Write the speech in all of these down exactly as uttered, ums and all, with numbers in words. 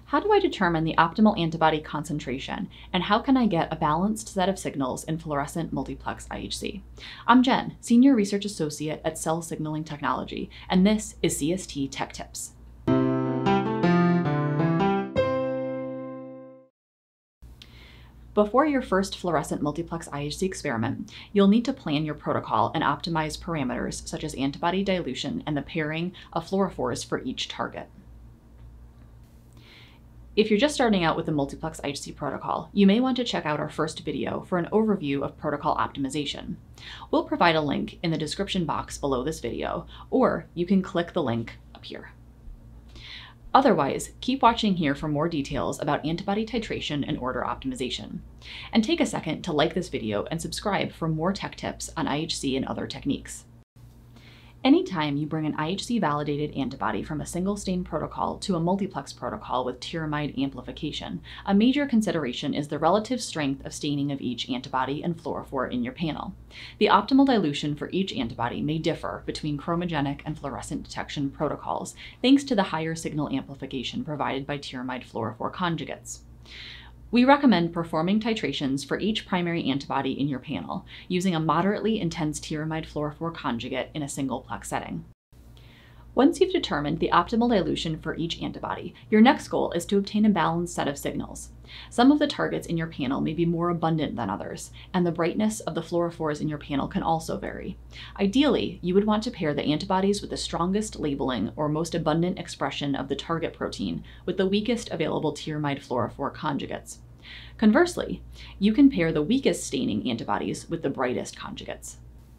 How do I determine the optimal antibody concentration, and how can I get a balanced set of signals in fluorescent multiplex I H C? I'm Jen, Senior Research Associate at Cell Signaling Technology, and this is C S T Tech Tips. Before your first fluorescent multiplex I H C experiment, you'll need to plan your protocol and optimize parameters such as antibody dilution and the pairing of fluorophores for each target. If you're just starting out with the multiplex I H C protocol, you may want to check out our first video for an overview of protocol optimization. We'll provide a link in the description box below this video, or you can click the link up here. Otherwise, keep watching here for more details about antibody titration and order optimization. And take a second to like this video and subscribe for more tech tips on I H C and other techniques. Anytime you bring an I H C-validated antibody from a single-stain protocol to a multiplex protocol with tyramide amplification, a major consideration is the relative strength of staining of each antibody and fluorophore in your panel. The optimal dilution for each antibody may differ between chromogenic and fluorescent detection protocols, thanks to the higher signal amplification provided by tyramide-fluorophore conjugates. We recommend performing titrations for each primary antibody in your panel, using a moderately intense tyramide-fluorophore conjugate in a single plex setting. Once you've determined the optimal dilution for each antibody, your next goal is to obtain a balanced set of signals. Some of the targets in your panel may be more abundant than others, and the brightness of the fluorophores in your panel can also vary. Ideally, you would want to pair the antibodies with the strongest labeling or most abundant expression of the target protein with the weakest available tyramide-fluorophore conjugates. Conversely, you can pair the weakest staining antibodies with the brightest conjugates.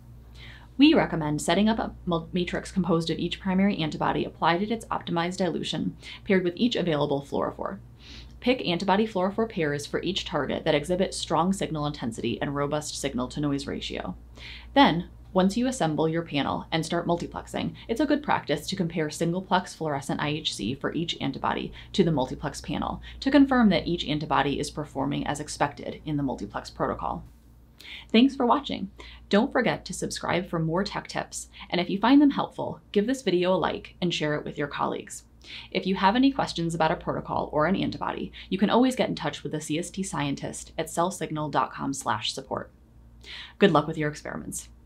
We recommend setting up a matrix composed of each primary antibody applied at its optimized dilution, paired with each available fluorophore. Pick antibody-fluorophore pairs for each target that exhibit strong signal intensity and robust signal-to-noise ratio. Then, once you assemble your panel and start multiplexing, it's a good practice to compare single-plex fluorescent I H C for each antibody to the multiplex panel to confirm that each antibody is performing as expected in the multiplex protocol. Thanks for watching. Don't forget to subscribe for more tech tips, and if you find them helpful, give this video a like and share it with your colleagues. If you have any questions about a protocol or an antibody, you can always get in touch with a C S T scientist at cell signal dot com slash support. Good luck with your experiments.